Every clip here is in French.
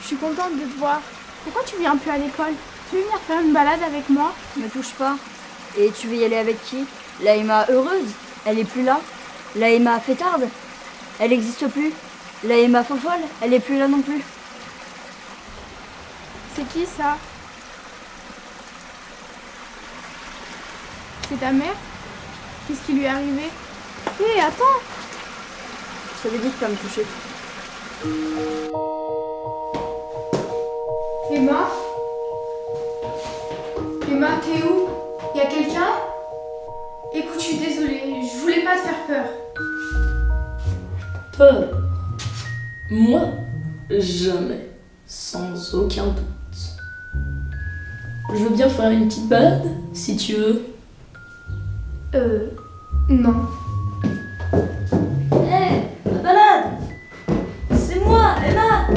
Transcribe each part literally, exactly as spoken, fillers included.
Je suis contente de te voir. Pourquoi tu viens plus à l'école? Tu veux venir faire une balade avec moi? Me touche pas. Et tu veux y aller avec qui? La Emma heureuse? Elle est plus là. La Emma fêtarde? Elle n'existe plus. La Emma fofolle? Elle est plus là non plus. C'est qui ça? C'est ta mère? Qu'est-ce qui lui est arrivé? Hé, hey, attends! Je t'avais dit de pas me toucher. Emma? Emma, t'es où? Y'a quelqu'un? Écoute, je suis désolée, je voulais pas te faire peur. Peur? Moi? Jamais. Sans aucun doute. Je veux bien faire une petite balade, si tu veux. Euh... Non. Hé, hey, la balade! C'est moi, Emma!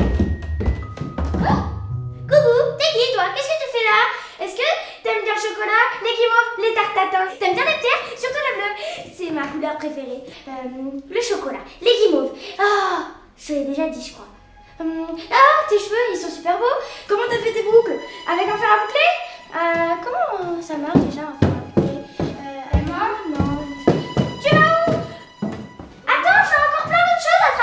Coucou, t'es qui toi? Qu'est-ce que tu fais là? Est-ce que t'aimes bien le chocolat, les guimauves, les tartes tatin? T'aimes bien les pierres? Surtout le bleu. C'est ma couleur préférée. Euh, le chocolat, les guimauves. Ah, je l'ai déjà dit, je crois. Hum, ah, tes cheveux, ils sont super beaux. Comment t'as fait tes boucles? Avec un fer à boucler? Euh, comment ça marche déjà un fer à boucler? Euh, Emma? Non. Tu vas où? Attends, j'ai encore plein d'autres choses à te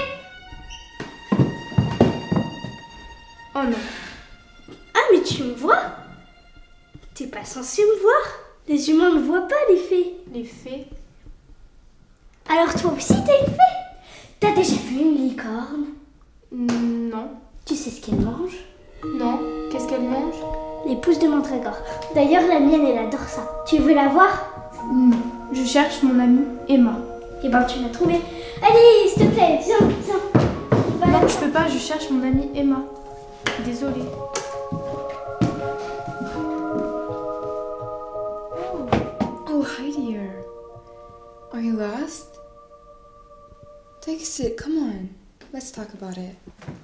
raconter. Oh non. Ah, mais tu me vois? T'es pas censé me voir. Les humains ne voient pas les fées. Les fées? Alors toi aussi t'es une fée? T'as déjà vu une licorne? Non. Tu sais ce qu'elle mange? Non. Qu'est-ce qu'elle mange? Les pousses de mandragore. D'ailleurs la mienne elle adore ça. Tu veux la voir? Non. Je cherche mon amie Emma. Eh ben tu l'as trouvée. Allez, s'il te plaît, viens, viens. Va Non, là. je peux pas, je cherche mon amie Emma. Désolée. Oh, hi dear. Are you lost? Take a seat, come on. Let's talk about it.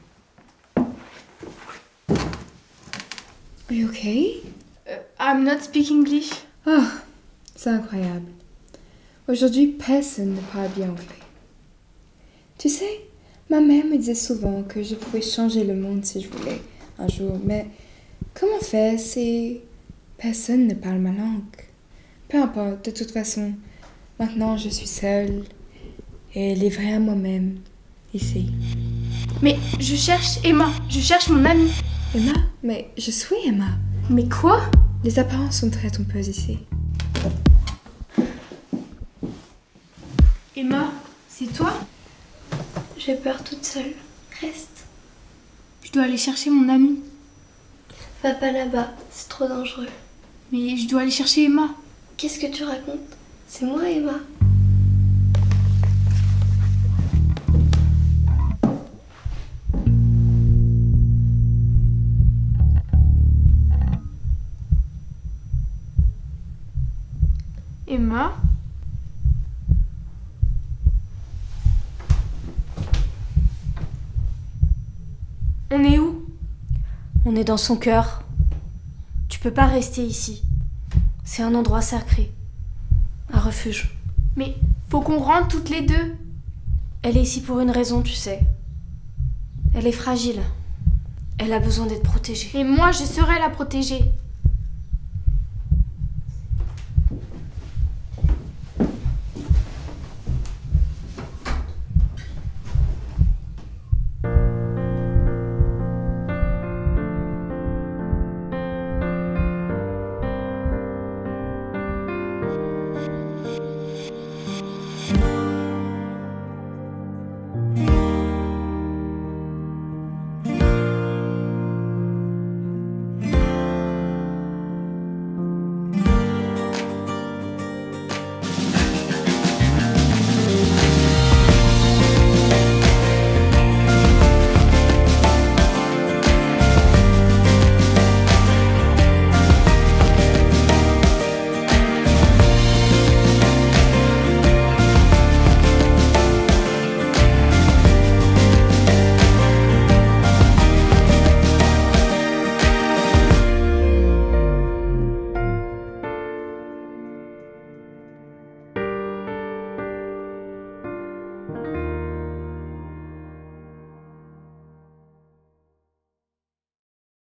Are you okay? Uh, I'm not speak English. Oh, c'est incroyable. Aujourd'hui, personne ne parle bien anglais. Tu sais, ma mère me disait souvent que je pouvais changer le monde si je voulais un jour, mais comment faire si personne ne parle ma langue? Peu importe, de toute façon, maintenant je suis seule et livrée à moi-même ici. Mais je cherche Emma, je cherche mon amie. Emma? Mais je suis Emma. Mais quoi? Les apparences sont très trompeuses ici. Emma, c'est toi? J'ai peur toute seule. Reste. Je dois aller chercher mon amie. Va pas là-bas, c'est trop dangereux. Mais je dois aller chercher Emma. Qu'est-ce que tu racontes? C'est moi Emma. Emma? On est où? On est dans son cœur. Tu peux pas rester ici. C'est un endroit sacré. Un refuge. Mais faut qu'on rentre toutes les deux. Elle est ici pour une raison, tu sais. Elle est fragile. Elle a besoin d'être protégée. Et moi, je serai la protéger.